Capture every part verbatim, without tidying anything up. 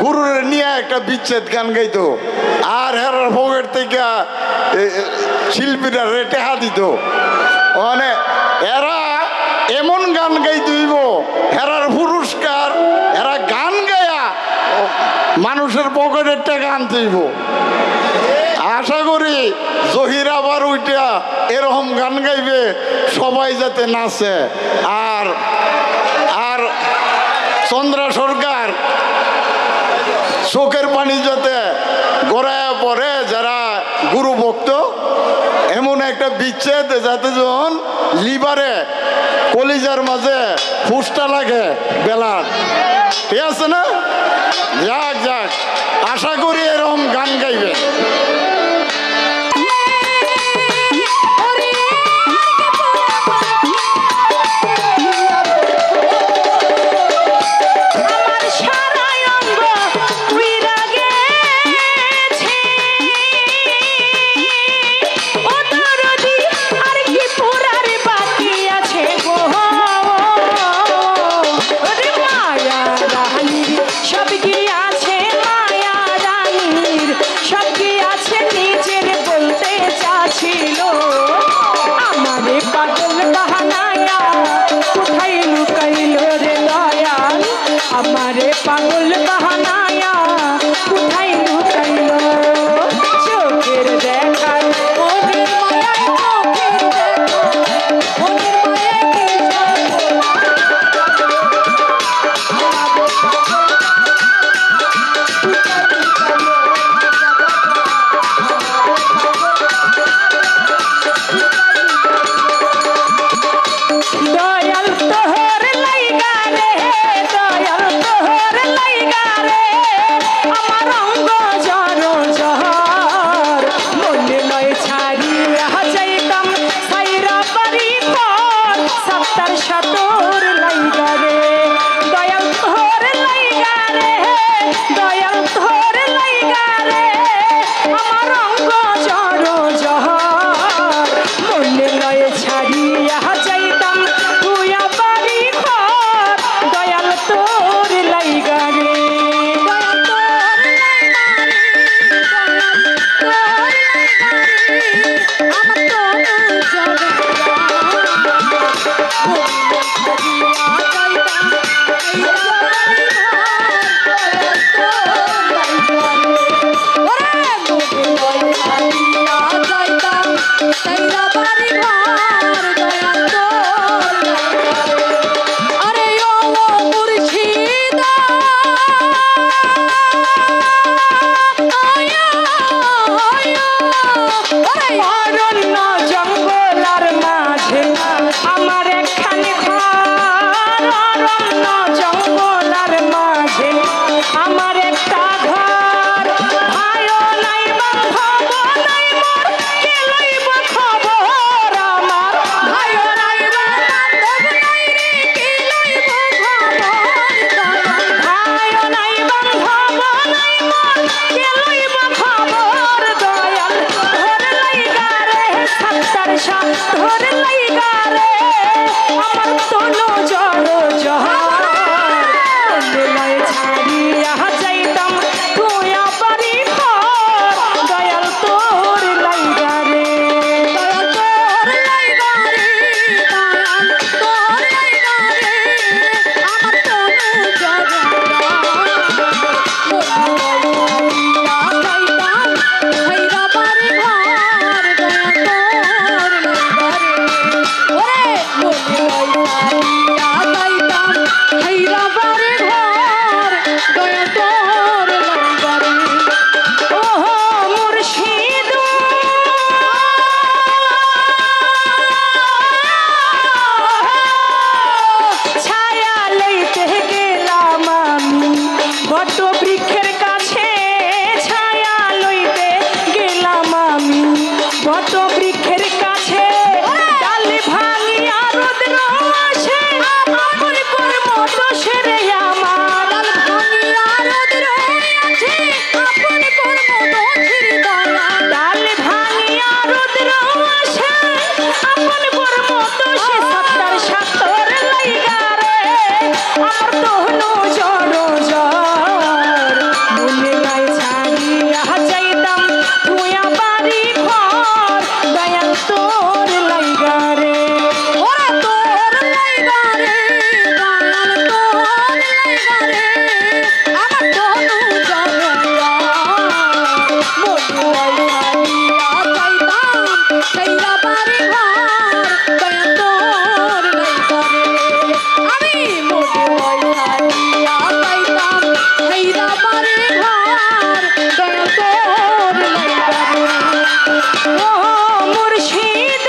হুরুরে নিয়ে একটা বিচ্ছেদ গান গাইতো আর হেরার পকেট থেকে শিল্পীরা রেটেহা দিত মানে এরা এমন গান গাইতেইব হেরার পুরস্কার এরা গান গায়া মানুষের পকেটের টাকা আনতেইব আশা করি জহির আবার ওইটা এরকম গান গাইবে সবাই যাতে নাচে আর আর চন্দ্রা সরকার চোখের পানি যাতে গড়ায় পড়ে যারা গুরু ভক্ত এমন একটা বিচ্ছেদ যাতে যখন লিভারে কলিজার মাঝে ফুসটা লাগে বেলার ঠিক আছে না যাক যাক আশা করি এরকম গান গাইবে हमारे पागल बहानाया কোথায় লুকাইলো চোখের দেখা মনের মায়া চোখের দেখা মনের মায়া দয়াল তোহর লাইগা রে দয়াল তোহর লাইগা রে আমার অঙ্গ জর জহর মনে লয় ছাড়িয়া যাইতাম সাইরা বাড়ি পর সত্তর সত্তর লাইগা রে দয়াল তোহর লাইগা রে দয়াল তোহর লাইগা রে আমার অঙ্গ জর জহর মনে লয় ছাড়িয়া যাইতাম তুইয়া বাড়ি ঘর দয়াল তোর লাইগা রে দয়াল তোর লাইগা রে দয়াল তোর লাইগা রে আমার তোর জগৎ আমার আমার তনু জনতা মনে হারিয়া যাইতাম সেইরা বাড়ি ঘর দয়া তোর নাই করে আমি মনে হারিয়া যাইতাম সেইরা বাড়ি ঘর দয়া তোর নাই করে ও মুর্শিদ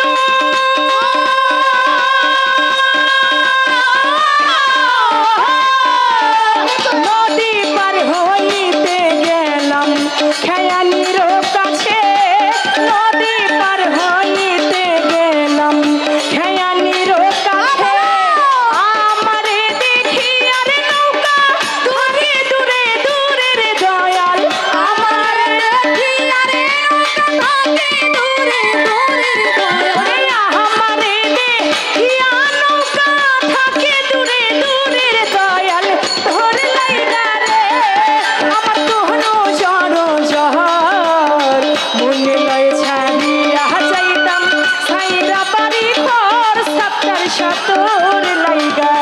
নদী পার হইতে গেলাম খেয়ালির কাছে নদী পার হইতে গেলাম খেয়ালির কাছে আমারে দেখি আর নৌকা দূরে দূরে দূরের দয়াল আমার দেখি আর নৌকা থাকে দূরে দূরের দয়াল আমারে দেখি আর নৌকা থাকে দূরে দূরের দয়াল তোর লাইগা রে আমার তোহনো জড় জহর মনে লয় ছাড়িয়া যাইতাম সাইরা বাড়ি ঘর সপ্তার সতর লাইগা